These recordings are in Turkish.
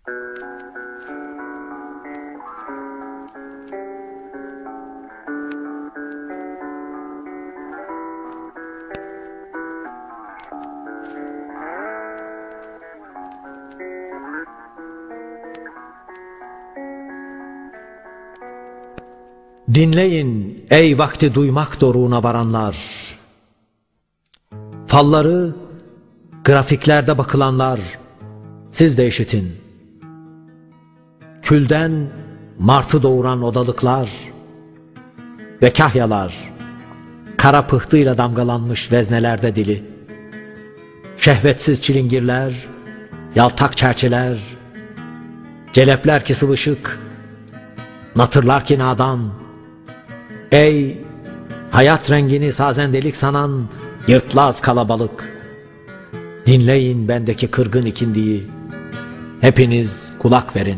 Dinleyin ey vakti duymak doruğuna varanlar, falları grafiklerde bakılanlar, siz de işitin. Külden martı doğuran odalıklar ve kahyalar, kara pıhtıyla damgalanmış veznelerde dili, şehvetsiz çilingirler, yaltak çerçeler, celepler ki sıvışık, natırlar ki nadan. Ey hayat rengini sazendelik sanan yırtlaz kalabalık, dinleyin bendeki kırgın ikindiyi, hepiniz kulak verin.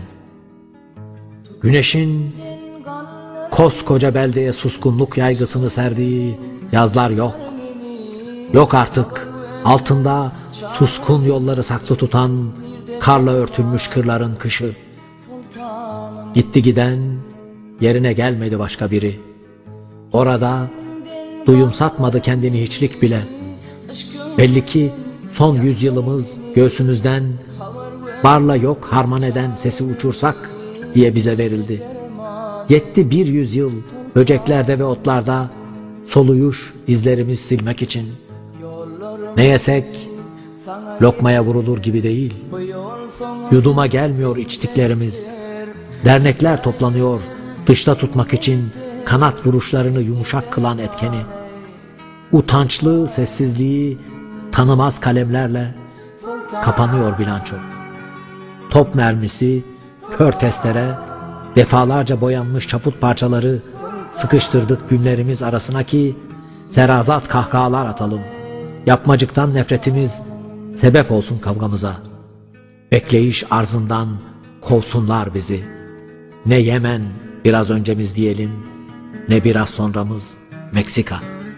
Güneşin koskoca beldeye suskunluk yaygısını serdiği yazlar yok. Yok artık altında suskun yolları saklı tutan karla örtülmüş kırların kışı. Gitti giden, yerine gelmedi başka biri. Orada duyumsatmadı kendini hiçlik bile. Belli ki son yüzyılımız göğsümüzden varla yok harman eden sesi uçursak diye bize verildi. Yetti bir yüzyıl böceklerde ve otlarda soluyuş izlerimiz silmek için. Ne yesek lokmaya vurulur gibi değil. Yuduma gelmiyor içtiklerimiz. Dernekler toplanıyor dışta tutmak için kanat vuruşlarını yumuşak kılan etkeni. Utançlı sessizliği tanımaz kalemlerle kapanıyor bilanço. Top mermisi, kör testere, defalarca boyanmış çaput parçaları sıkıştırdık günlerimiz arasına ki serazat kahkahalar atalım. Yapmacıktan nefretimiz sebep olsun kavgamıza. Bekleyiş arzından kovsunlar bizi. Ne Yemen biraz öncemiz diyelim, ne biraz sonramız Meksika.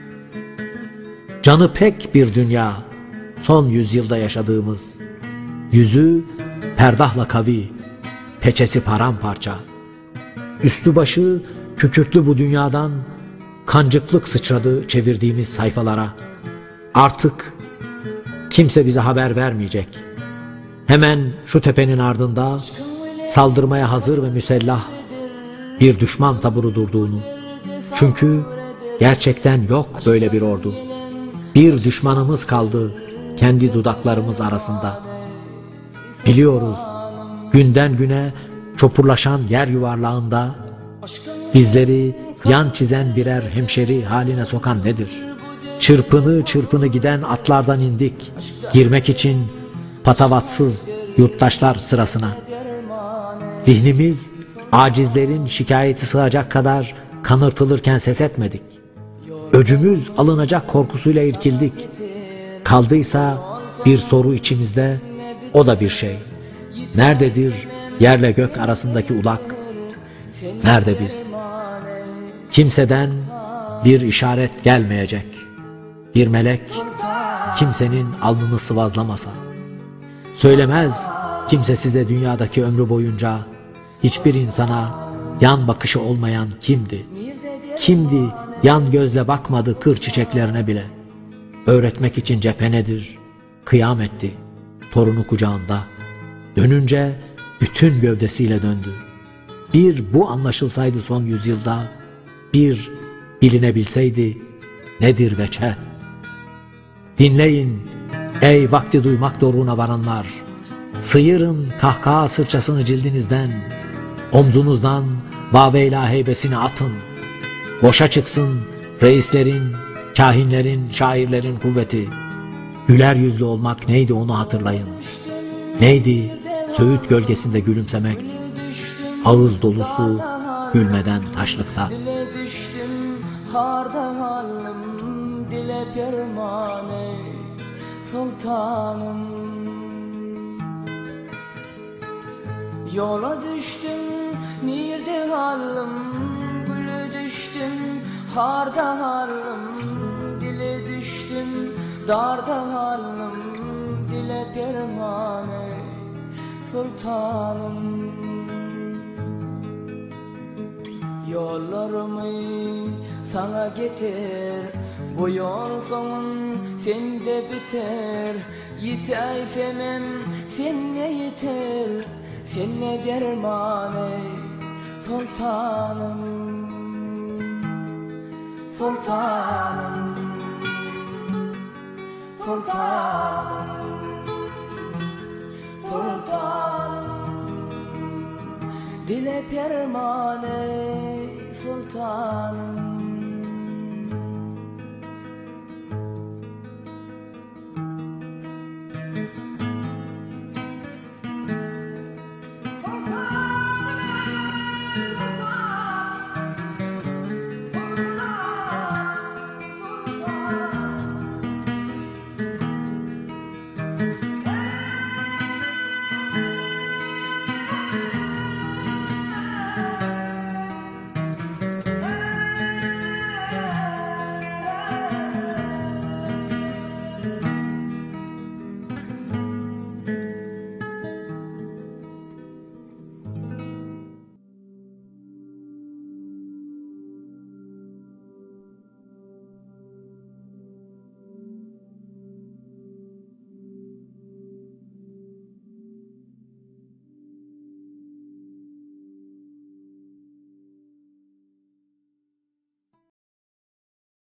Canı pek bir dünya son yüzyılda yaşadığımız. Yüzü perdahla kavi, peçesi paramparça. Üstü başı kükürtlü bu dünyadan kancıklık sıçradı çevirdiğimiz sayfalara. Artık kimse bize haber vermeyecek. Hemen şu tepenin ardında saldırmaya hazır ve müsellah bir düşman taburu durduğunu. Çünkü gerçekten yok böyle bir ordu. Bir düşmanımız kaldı kendi dudaklarımız arasında. Biliyoruz günden güne çopurlaşan yer yuvarlağında bizleri yan çizen birer hemşeri haline sokan nedir? Çırpını çırpını giden atlardan indik girmek için patavatsız yurttaşlar sırasına. Zihnimiz acizlerin şikayeti sığacak kadar kanırtılırken ses etmedik. Öcümüz alınacak korkusuyla irkildik. Kaldıysa bir soru içimizde, o da bir şey. Nerededir yerle gök arasındaki ulak? Nerede biz? Kimseden bir işaret gelmeyecek. Bir melek kimsenin alnını sıvazlamasa. Söylemez kimse size dünyadaki ömrü boyunca hiçbir insana yan bakışı olmayan kimdi? Kimdi yan gözle bakmadı kır çiçeklerine bile? Öğretmek için cephenedir, kıyam etti, torunu kucağında. Dönünce bütün gövdesiyle döndü. Bir bu anlaşılsaydı son yüzyılda, bir bilinebilseydi nedir veçhe? Dinleyin ey vakti duymak doruğuna varanlar, sıyırın kahkaha sırçasını cildinizden, omzunuzdan vaveyla heybesini atın. Boşa çıksın reislerin, kahinlerin, şairlerin kuvveti. Güler yüzlü olmak neydi onu hatırlayın. Neydi söğüt gölgesinde gülümsemek, ağız dolusu gülmeden taşlıkta. Dile düştüm harda halim, dile permane sultanım. Yola düştüm mirde halim, gülü düştüm harda halim, dile düştüm darda halim, dile permane sultanım. Yollarımı sana getir, bu yol sonun sende biter. Yiteysemem sen ne yeter, sen ne derman ey sultanım. Sultanım, sultanım, sultanım, dile perman ey sultanım.